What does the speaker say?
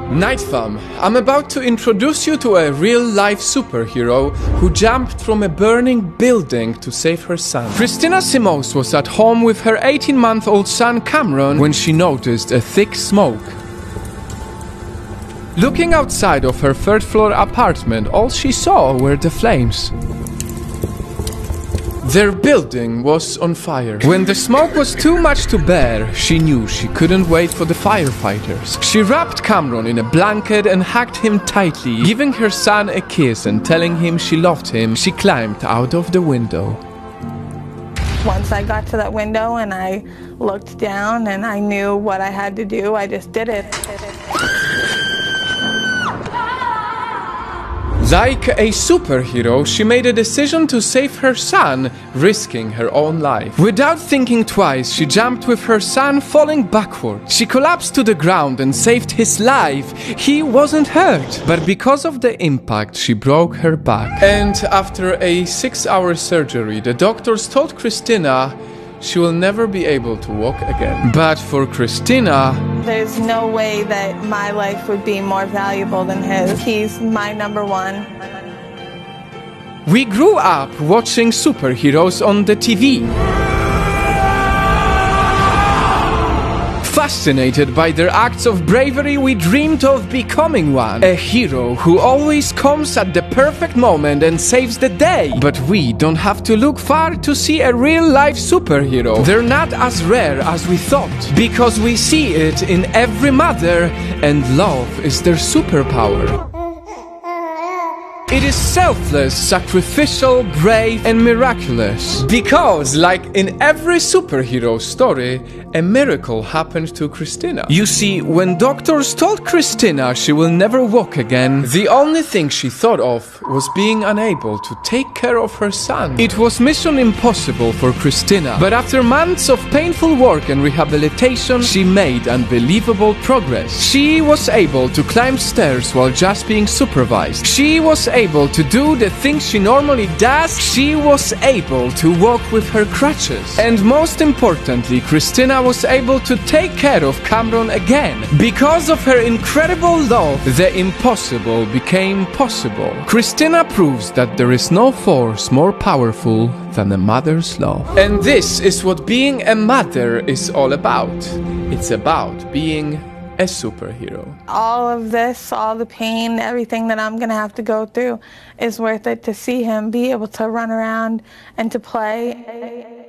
Night Fam, I'm about to introduce you to a real-life superhero who jumped from a burning building to save her son. Christina Simos was at home with her 18-month-old son Cameron when she noticed a thick smoke. Looking outside of her third-floor apartment, all she saw were the flames. Their building was on fire. When the smoke was too much to bear, she knew she couldn't wait for the firefighters. She wrapped Cameron in a blanket and hugged him tightly. Giving her son a kiss and telling him she loved him, she climbed out of the window. Once I got to that window and I looked down and I knew what I had to do, I just did it. Like a superhero, she made a decision to save her son, risking her own life. Without thinking twice, she jumped with her son, falling backward. She collapsed to the ground and saved his life. He wasn't hurt, but because of the impact, she broke her back. And after a 6-hour surgery, the doctors told Christina she will never be able to walk again. But for Christina, there's no way that my life would be more valuable than his. He's my number one. we grew up watching superheroes on the TV. Fascinated by their acts of bravery, we dreamed of becoming one. A hero who always comes at the perfect moment and saves the day. But we don't have to look far to see a real-life superhero. They're not as rare as we thought, because we see it in every mother, and love is their superpower. It is selfless, sacrificial, brave, and miraculous. Because, like in every superhero story, a miracle happened to Christina. You see, when doctors told Christina she will never walk again, the only thing she thought of was being unable to take care of her son. It was mission impossible for Christina, but after months of painful work and rehabilitation, she made unbelievable progress. She was able to climb stairs while just being supervised. She was able to do the things she normally does. She was able to walk with her crutches. And most importantly, Christina was able to take care of Cameron again. Because of her incredible love, the impossible became possible. Christina proves that there is no force more powerful than a mother's love. And this is what being a mother is all about. It's about being a superhero. All of this, all the pain, everything that I'm gonna have to go through is worth it to see him be able to run around and to play.